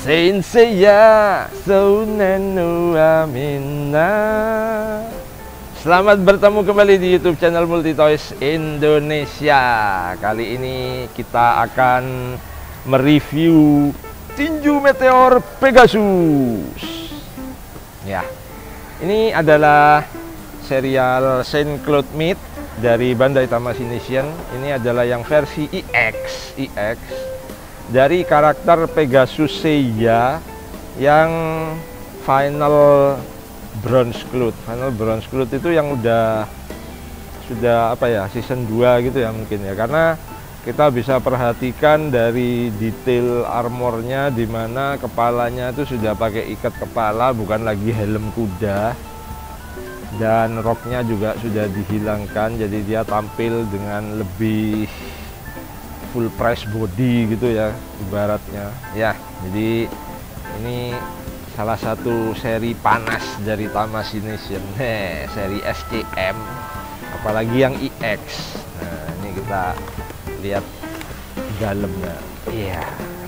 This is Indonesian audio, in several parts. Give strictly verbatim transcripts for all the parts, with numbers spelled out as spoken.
Saint Seiya Sunenu Amina. Selamat bertemu kembali di YouTube channel Multi Toys Indonesia. Kali ini kita akan mereview tinju meteor Pegasus. Ya, ini adalah serial Saint Cloud Meet dari Bandai Tamashii Nation. Ini adalah yang versi E X, E X dari karakter Pegasus Seiya yang final Bronze Cloud. Final Bronze Cloud itu yang udah sudah apa ya, season dua gitu ya mungkin ya, karena kita bisa perhatikan dari detail armornya, dimana kepalanya itu sudah pakai ikat kepala, bukan lagi helm kuda, dan roknya juga sudah dihilangkan, jadi dia tampil dengan lebih full press body gitu ya ibaratnya ya. Jadi ini salah satu seri panas dari Tamashii Nation, Heh, seri S C M, apalagi yang E X. Nah, ini kita lihat dalamnya. Iya,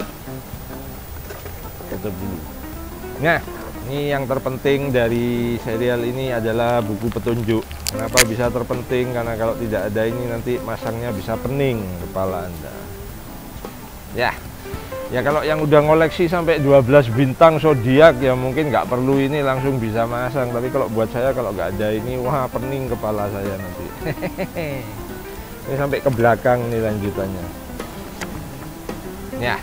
tutup dulu. Nah, ini yang terpenting dari serial ini adalah buku petunjuk. Kenapa bisa terpenting? Karena kalau tidak ada ini nanti masangnya bisa pening kepala Anda. Ya, ya kalau yang udah ngoleksi sampai dua belas bintang zodiak ya mungkin nggak perlu ini, langsung bisa masang. Tapi kalau buat saya, kalau nggak ada ini, wah pening kepala saya nanti. Ini sampai ke belakang nih lanjutannya. Ya.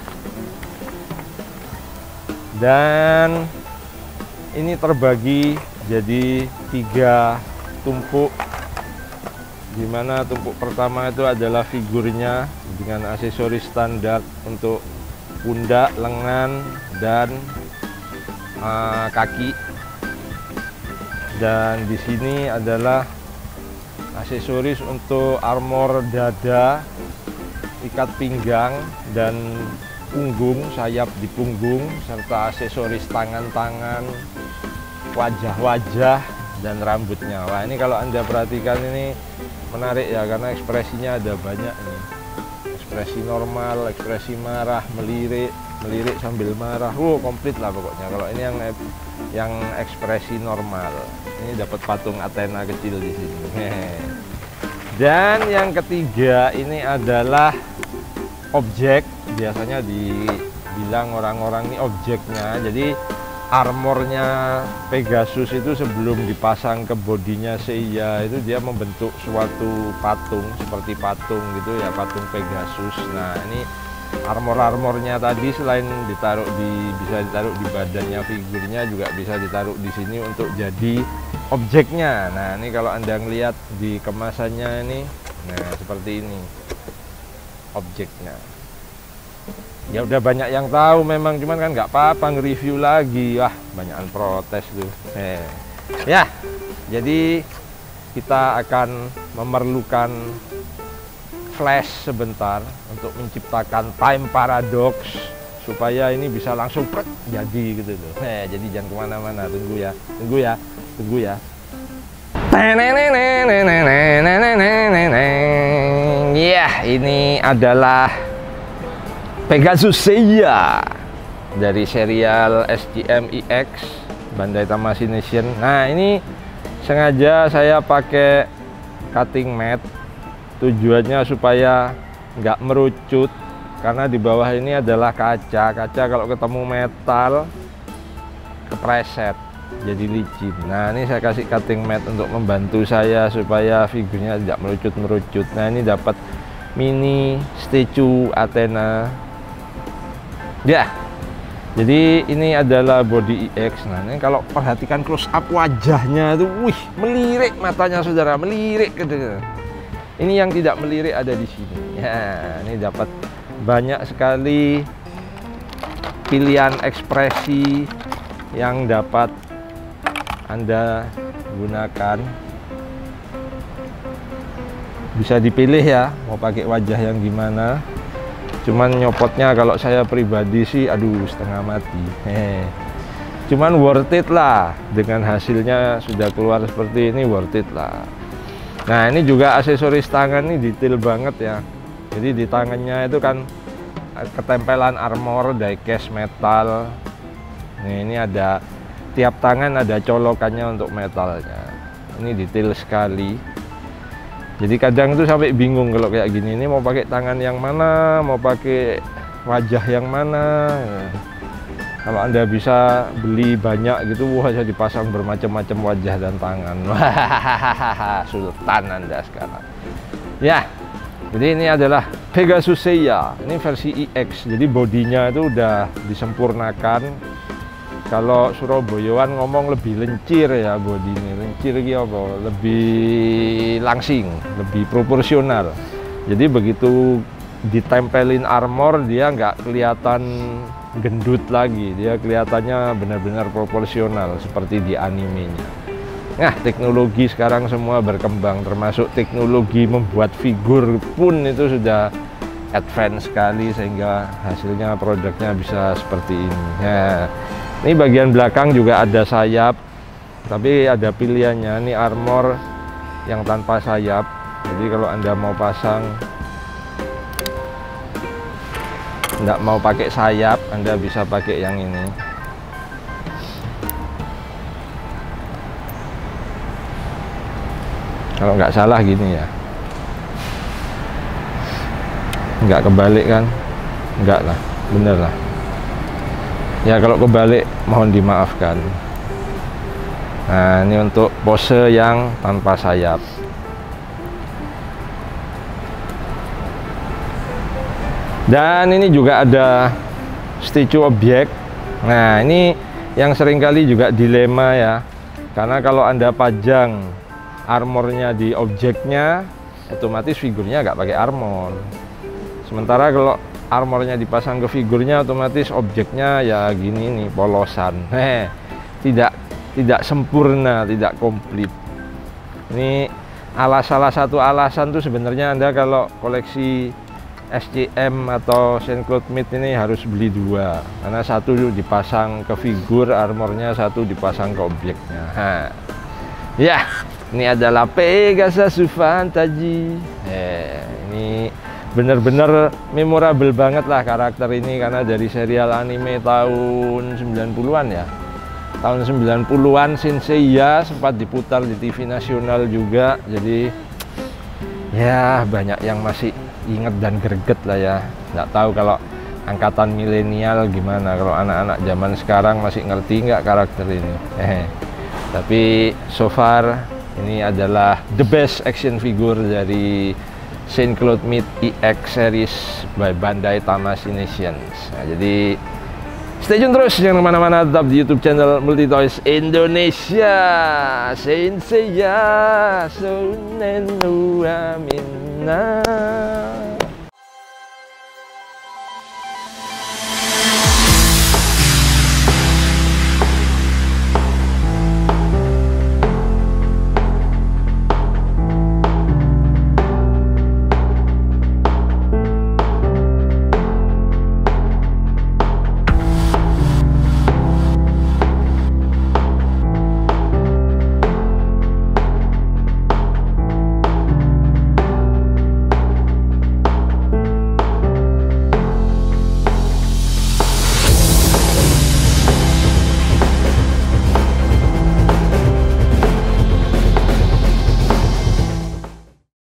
Dan ini terbagi jadi tiga tumpuk, dimana tumpuk pertama itu adalah figurnya dengan aksesoris standar untuk pundak, lengan, dan uh, kaki. Dan di sini adalah aksesoris untuk armor dada, ikat pinggang, dan punggung, sayap di punggung, serta aksesoris tangan-tangan, wajah-wajah, dan rambutnya. Wah, ini kalau Anda perhatikan ini menarik ya, karena ekspresinya ada banyak nih. Ekspresi normal, ekspresi marah, melirik, melirik sambil marah. Wow, komplit lah pokoknya. Kalau ini yang yang ekspresi normal. Ini dapat patung Athena kecil di sini. Dan yang ketiga ini adalah objek. Biasanya dibilang orang-orang ini objeknya. Jadi armornya Pegasus itu sebelum dipasang ke bodinya Seiya itu dia membentuk suatu patung, seperti patung gitu ya, patung Pegasus. Nah, ini armor-armornya tadi selain ditaruh di bisa ditaruh di badannya figurnya, juga bisa ditaruh di sini untuk jadi objeknya. Nah, ini kalau Anda ngelihat di kemasannya ini, nah seperti ini objeknya. Ya udah banyak yang tahu memang, cuman kan nggak apa-apa nge-review lagi. Wah, banyakan protes tuh. Eh. Ya, jadi kita akan memerlukan flash sebentar untuk menciptakan time paradox supaya ini bisa langsung prek jadi gitu loh. Eh, jadi jangan kemana-mana, tunggu ya, tunggu ya, tunggu ya. Ya, ini adalah Pegasus Seiya dari serial S C M E X Bandai Tamashii Nation. Nah, ini sengaja saya pakai cutting mat, tujuannya supaya nggak merucut, karena di bawah ini adalah kaca. Kaca kalau ketemu metal kepreset jadi licin. Nah, ini saya kasih cutting mat untuk membantu saya supaya figurnya tidak merucut-merucut. Nah, ini dapat mini statue Athena. Ya, jadi ini adalah body E X. Nah, ini kalau perhatikan close up wajahnya itu, wih, melirik matanya saudara, melirik gitu. Ini yang tidak melirik ada di sini. Ya, ini dapat banyak sekali pilihan ekspresi yang dapat Anda gunakan. Bisa dipilih ya, mau pakai wajah yang gimana. Cuman nyopotnya kalau saya pribadi sih aduh setengah mati. Hehe. Cuman worth it lah, dengan hasilnya sudah keluar seperti ini, worth it lah. Nah, ini juga aksesoris tangan ini detail banget ya. Jadi di tangannya itu kan ketempelan armor, diecast metal, Nih, ini ada tiap tangan ada colokannya untuk metalnya. Ini detail sekali. Jadi kadang tuh sampai bingung kalau kayak gini. Ini mau pakai tangan yang mana, mau pakai wajah yang mana. Kalau Anda bisa beli banyak gitu, wah, bisa dipasang bermacam-macam wajah dan tangan. Wah, sultan Anda sekarang. Ya, jadi ini adalah Pegasus Seiya. Ini versi I X. Jadi bodinya itu udah disempurnakan. Kalau Surabayaan ngomong lebih lencir ya bodi ini. Lencir gitu apa? Lebih langsing, lebih proporsional. Jadi begitu ditempelin armor dia nggak kelihatan gendut lagi. Dia kelihatannya benar-benar proporsional seperti di animenya. Nah, teknologi sekarang semua berkembang, termasuk teknologi membuat figur pun itu sudah advance sekali sehingga hasilnya produknya bisa seperti ini. Nah, ini bagian belakang juga ada sayap, tapi ada pilihannya. Ini armor yang tanpa sayap. Jadi kalau Anda mau pasang, nggak mau pakai sayap, Anda bisa pakai yang ini. Kalau nggak salah gini ya. Nggak kebalik kan? Nggak lah, bener lah. Ya kalau kebalik mohon dimaafkan. Nah, ini untuk pose yang tanpa sayap. Dan ini juga ada statue objek. Nah, ini yang seringkali juga dilema ya. Karena kalau Anda pajang armornya di objeknya, otomatis figurnya nggak pakai armor. Sementara kalau armornya dipasang ke figurnya, otomatis objeknya ya gini nih, polosan. Heh, tidak tidak sempurna, tidak komplit. Ini alas salah satu alasan tuh sebenarnya Anda kalau koleksi S C M atau Saint Cloud Myth ini harus beli dua, karena satu dipasang ke figur armornya, satu dipasang ke objeknya. Hah. Ya, ini adalah Pegasus Fantasy. Eh, ini bener-bener memorable banget lah karakter ini, karena dari serial anime tahun sembilan puluhan ya. Tahun sembilan puluhan Saint Seiya sempat diputar di T V nasional juga. Jadi ya banyak yang masih inget dan greget lah ya. Nggak tahu kalau angkatan milenial gimana, kalau anak-anak zaman sekarang masih ngerti nggak karakter ini. Eh, tapi so far ini adalah the best action figure dari Saint Cloud Myth E X series by Bandai Tamashii Nations. Nah, jadi stay tune terus, jangan kemana-mana, tetap di YouTube channel Multi Toys Indonesia. Saint Seiya, so nenu amina.